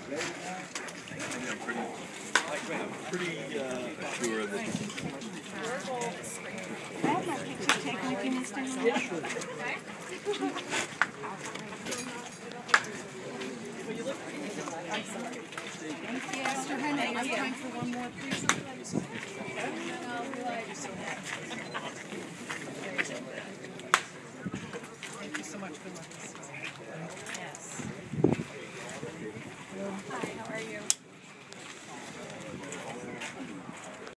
pretty sure that. I have my picture taken if you need to. Yeah, sure. Thank you. Mr. Henry, I'm trying for one more, please.